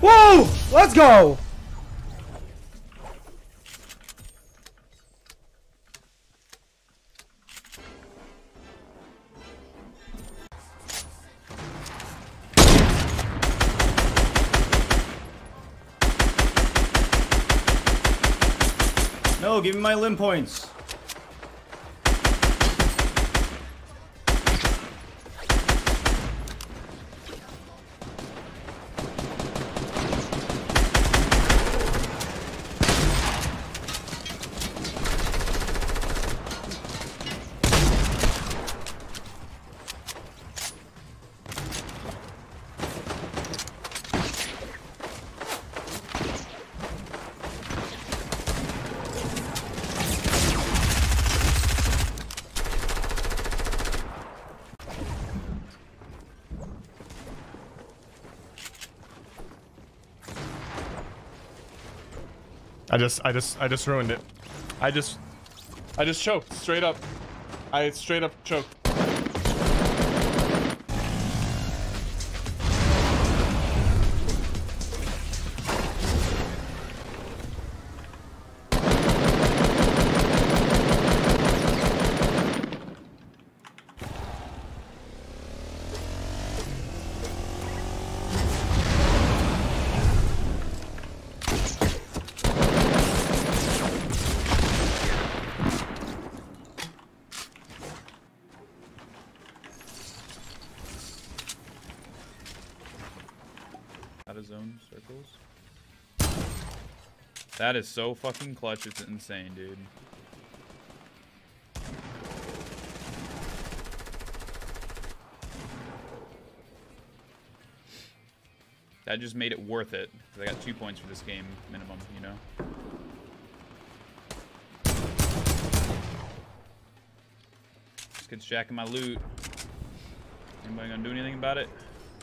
Woo! Let's go! No, give me my limb points. I just ruined it. I just choked straight up. I straight up choked. Out of zone circles. That is so fucking clutch. It's insane, dude. That just made it worth it. Because I got 2 points for this game minimum, you know? This kid's jacking my loot. Anybody gonna do anything about it?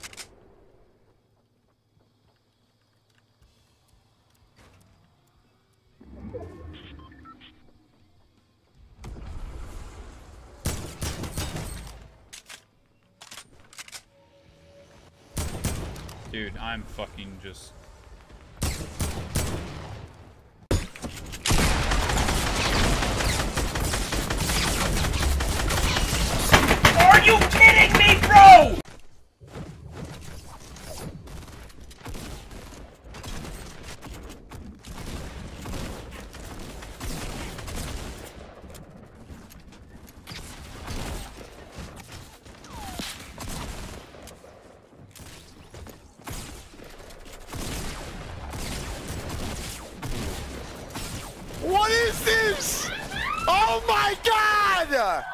Dude, I'm fucking just... Are you kidding me, bro? What is this? Oh my god!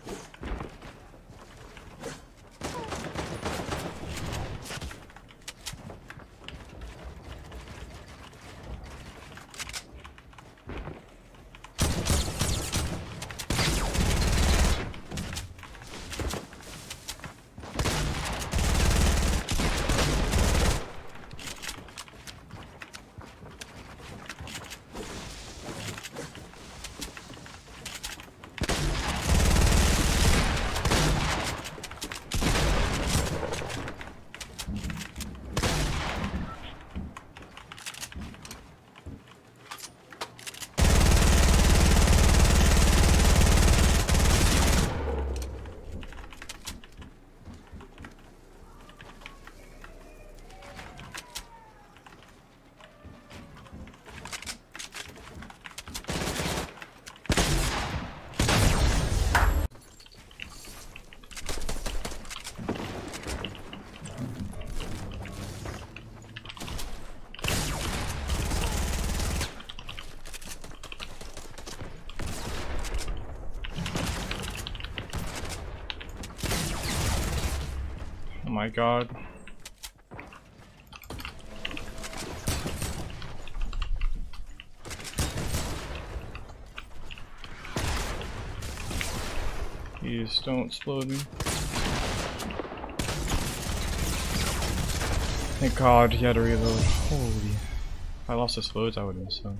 Oh my god. Please don't explode me. Thank god he had to reload. Holy. If I lost his loads, I would have been so.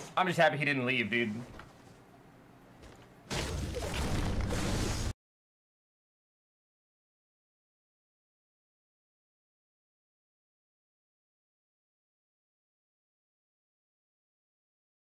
I'm just happy he didn't leave, dude.